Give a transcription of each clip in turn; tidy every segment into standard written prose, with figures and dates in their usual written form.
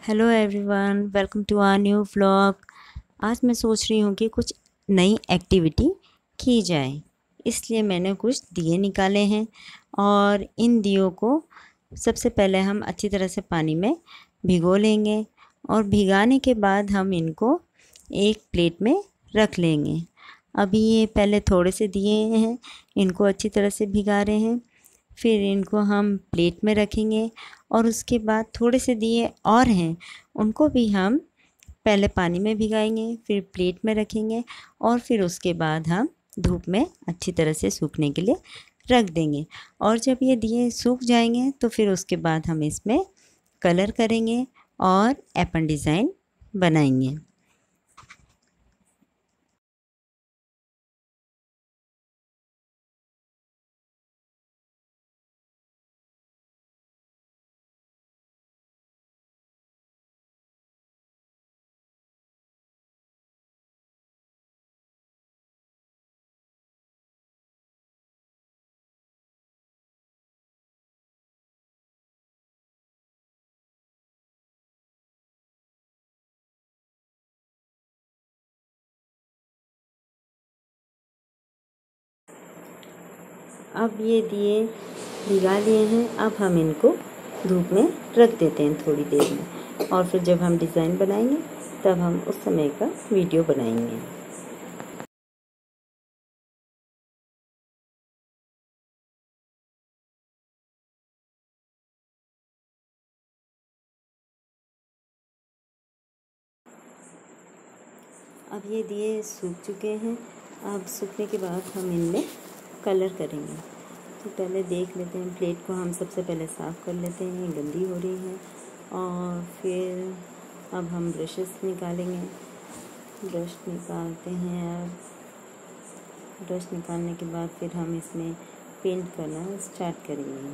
Hello everyone, welcome to our new vlog. आज मैं सोच रही हूँ कि कुछ नई एक्टिविटी की जाए, इसलिए मैंने कुछ दिए निकाले हैं। और इन दियों को सबसे पहले हम अच्छी तरह से पानी में भिगो लेंगे और भिगाने के बाद हम इनको एक प्लेट में रख लेंगे। अभी ये पहले थोड़े से दिए हैं, इनको अच्छी तरह से भिगा रहे हैं। फिर इनको हम प्लेट में रखेंगे और उसके बाद थोड़े से दिए और हैं, उनको भी हम पहले पानी में भिगाएंगे, फिर प्लेट में रखेंगे और फिर उसके बाद हम धूप में अच्छी तरह से सूखने के लिए रख देंगे। और जब ये दिए सूख जाएंगे तो फिर उसके बाद हम इसमें कलर करेंगे और एप्पल डिज़ाइन बनाएंगे। अब ये दिए भिगा लिए हैं, अब हम इनको धूप में रख देते हैं थोड़ी देर में, और फिर जब हम डिज़ाइन बनाएंगे तब हम उस समय का वीडियो बनाएंगे। अब ये दिए सूख चुके हैं। अब सूखने के बाद हम इनमें कलर करेंगे। तो पहले देख लेते हैं, प्लेट को हम सबसे पहले साफ़ कर लेते हैं, गंदी हो रही है। और फिर अब हम ब्रशेस निकालेंगे। ब्रश निकालते हैं। अब ब्रश निकालने के बाद फिर हम इसमें पेंट करना स्टार्ट करेंगे।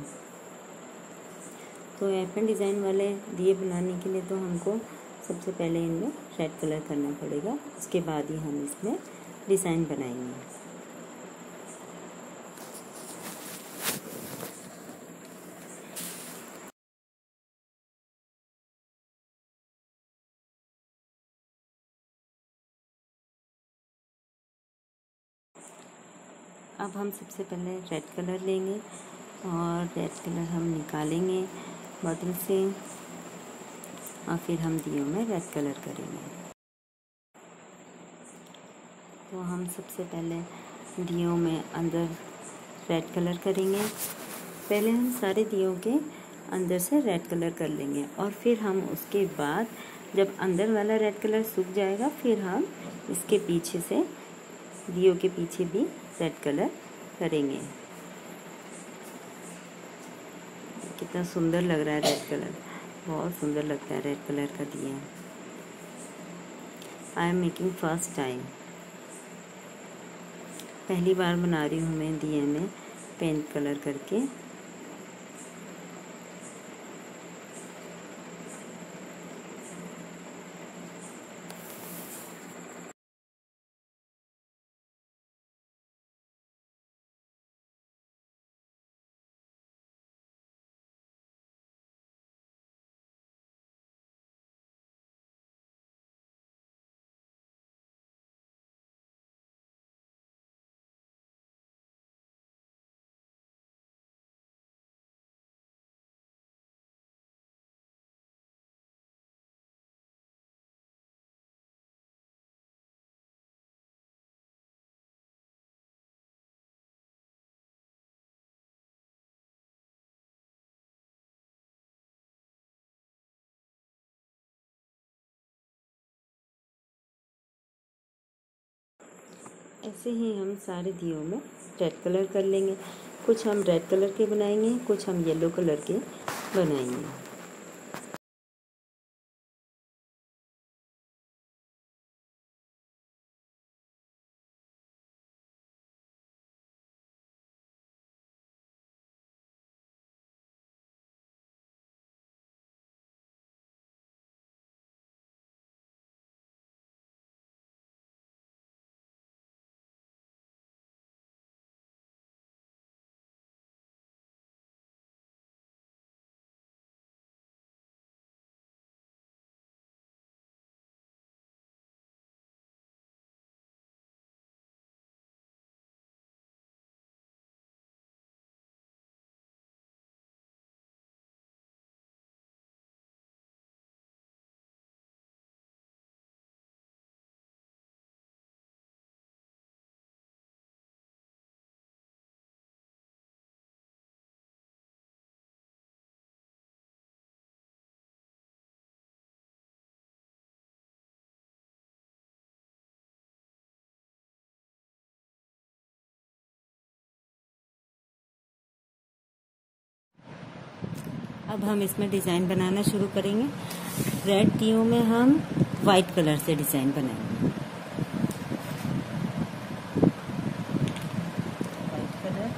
तो एप्पल डिज़ाइन वाले दिए बनाने के लिए तो हमको सबसे पहले इनमें रेड कलर करना पड़ेगा, उसके बाद ही हम इसमें डिज़ाइन बनाएंगे। अब हम सबसे पहले रेड कलर लेंगे और रेड कलर हम निकालेंगे बॉटल से, और फिर हम दियों में रेड कलर करेंगे। तो हम सबसे पहले दियों में अंदर रेड कलर करेंगे। पहले हम सारे दियों के अंदर से रेड कलर कर लेंगे और फिर हम उसके बाद जब अंदर वाला रेड कलर सूख जाएगा फिर हम इसके पीछे से दियों के पीछे भी रेड कलर करेंगे। कितना सुंदर लग रहा है रेड कलर, बहुत सुंदर लगता है रेड कलर का दिया। I am making first time, पहली बार बना रही हूँ मैं दिए में पेंट कलर करके। ऐसे ही हम सारे दियों में रेड कलर कर लेंगे। कुछ हम रेड कलर के बनाएंगे, कुछ हम येलो कलर के बनाएंगे। अब हम इसमें डिज़ाइन बनाना शुरू करेंगे। रेड दियों में हम वाइट कलर से डिज़ाइन बनाएंगे। वाइट कलर,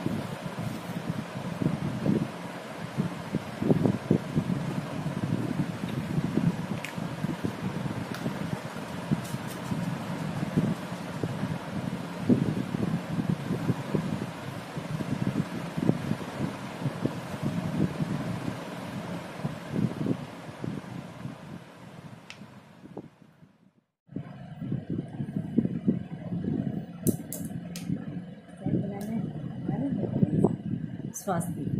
स्वास्थ्य।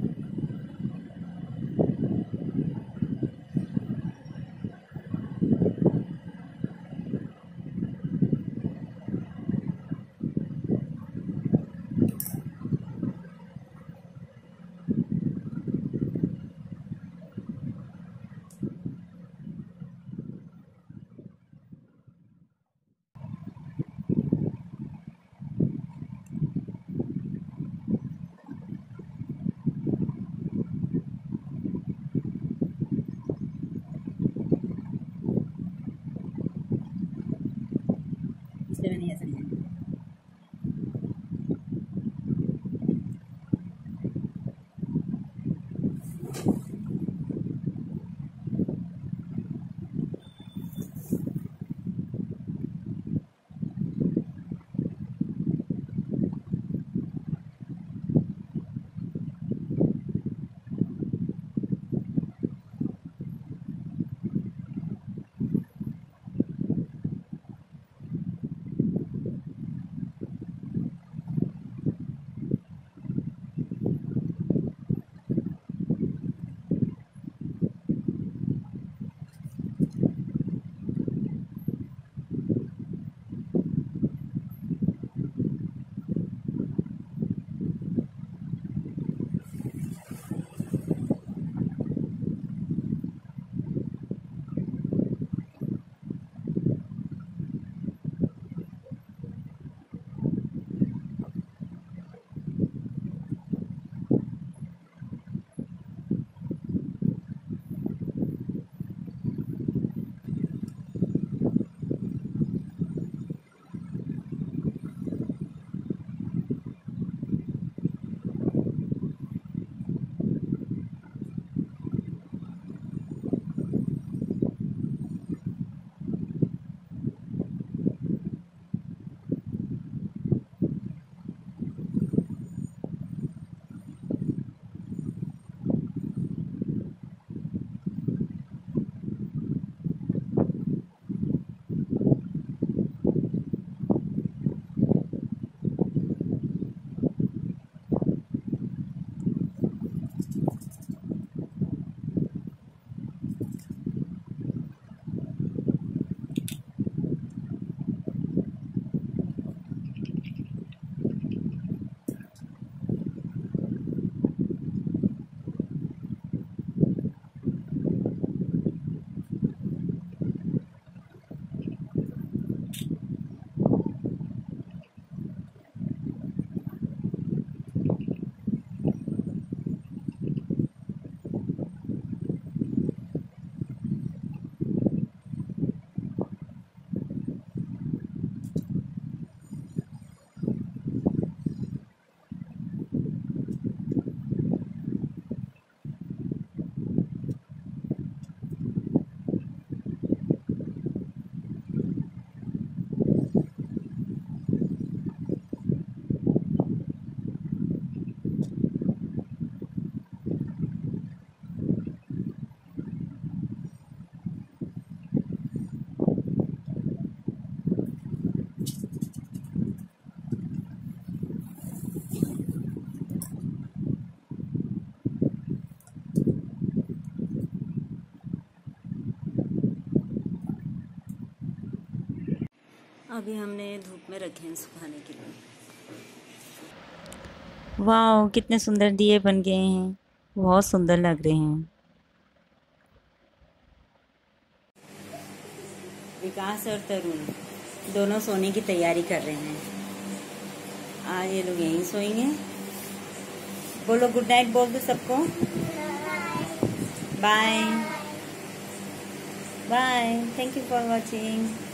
इसलिए मैंने ऐसा डिजाइन किया। अभी हमने धूप में रखे हैं सुखाने के लिए। वाह, कितने सुंदर दिए बन गए हैं, बहुत सुंदर लग रहे हैं। विकास और तरुण दोनों सोने की तैयारी कर रहे हैं। आज ये लोग यहीं सोएंगे। बोलो गुड नाइट बोल दो सबको। Bye bye, thank you for watching.